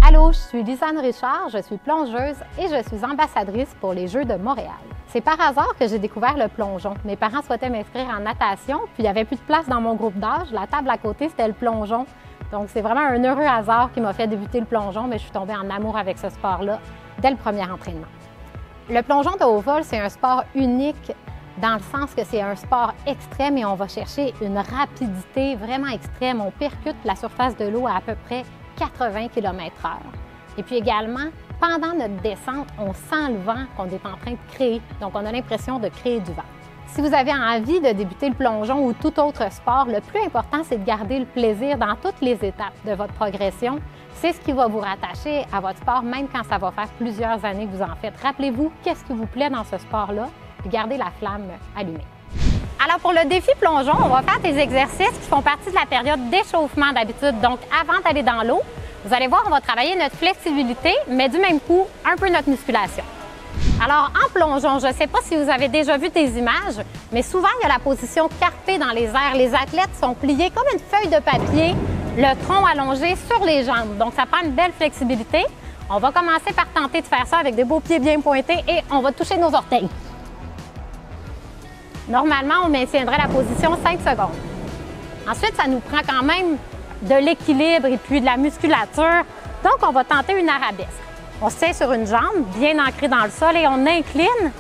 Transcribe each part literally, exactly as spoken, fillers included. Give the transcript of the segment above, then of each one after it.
Allô, je suis Lisanne Richard, je suis plongeuse et je suis ambassadrice pour les Jeux de Montréal. C'est par hasard que j'ai découvert le plongeon. Mes parents souhaitaient m'inscrire en natation, puis il n'y avait plus de place dans mon groupe d'âge. La table à côté, c'était le plongeon. Donc, c'est vraiment un heureux hasard qui m'a fait débuter le plongeon, mais je suis tombée en amour avec ce sport-là dès le premier entraînement. Le plongeon de haut vol, c'est un sport unique dans le sens que c'est un sport extrême et on va chercher une rapidité vraiment extrême. On percute la surface de l'eau à à peu près quatre-vingts kilomètres heure. Et puis également, pendant notre descente, on sent le vent qu'on est en train de créer. Donc, on a l'impression de créer du vent. Si vous avez envie de débuter le plongeon ou tout autre sport, le plus important, c'est de garder le plaisir dans toutes les étapes de votre progression. C'est ce qui va vous rattacher à votre sport, même quand ça va faire plusieurs années que vous en faites. Rappelez-vous qu'est-ce qui vous plaît dans ce sport-là, puis gardez la flamme allumée. Alors, pour le défi plongeon, on va faire des exercices qui font partie de la période d'échauffement d'habitude. Donc, avant d'aller dans l'eau, vous allez voir, on va travailler notre flexibilité, mais du même coup, un peu notre musculation. Alors, en plongeon, je ne sais pas si vous avez déjà vu des images, mais souvent, il y a la position carpée dans les airs. Les athlètes sont pliés comme une feuille de papier, le tronc allongé sur les jambes. Donc, ça prend une belle flexibilité. On va commencer par tenter de faire ça avec des beaux pieds bien pointés et on va toucher nos orteils. Normalement, on maintiendrait la position cinq secondes. Ensuite, ça nous prend quand même de l'équilibre et puis de la musculature. Donc, on va tenter une arabesque. On se tient sur une jambe, bien ancrée dans le sol et on incline.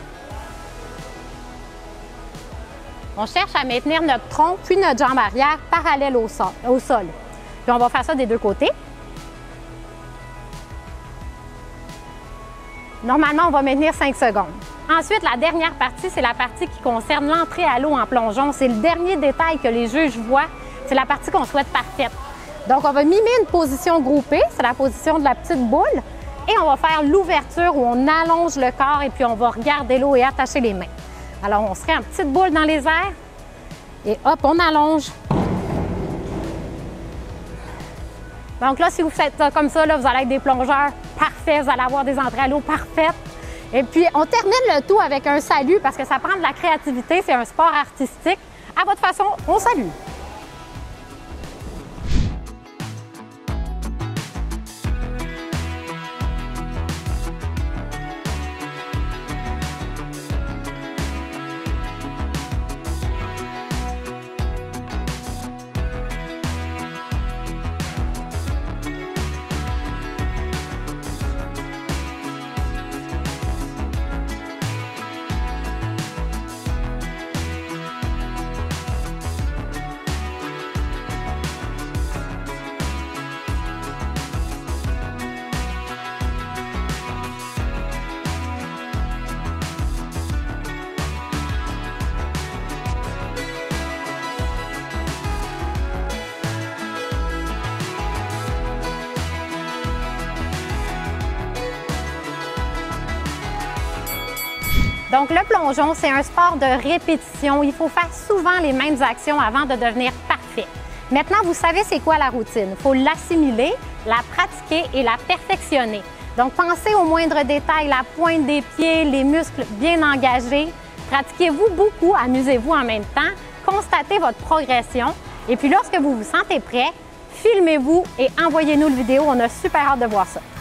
On cherche à maintenir notre tronc puis notre jambe arrière parallèle au sol. Au sol. Puis on va faire ça des deux côtés. Normalement, on va maintenir cinq secondes. Ensuite, la dernière partie, c'est la partie qui concerne l'entrée à l'eau en plongeon. C'est le dernier détail que les juges voient. C'est la partie qu'on souhaite parfaite. Donc, on va mimer une position groupée. C'est la position de la petite boule. Et on va faire l'ouverture où on allonge le corps et puis on va regarder l'eau et attacher les mains. Alors, on serait en petite boule dans les airs. Et hop, on allonge. Donc là, si vous faites ça comme ça, là, vous allez être des plongeurs parfaits. Vous allez avoir des entrées à l'eau parfaites. Et puis, on termine le tout avec un salut parce que ça prend de la créativité. C'est un sport artistique. À votre façon, on salue. Donc, le plongeon, c'est un sport de répétition. Il faut faire souvent les mêmes actions avant de devenir parfait. Maintenant, vous savez c'est quoi la routine. Il faut l'assimiler, la pratiquer et la perfectionner. Donc, pensez aux moindres détails, la pointe des pieds, les muscles bien engagés. Pratiquez-vous beaucoup, amusez-vous en même temps, constatez votre progression. Et puis, lorsque vous vous sentez prêt, filmez-vous et envoyez-nous le vidéo. On a super hâte de voir ça.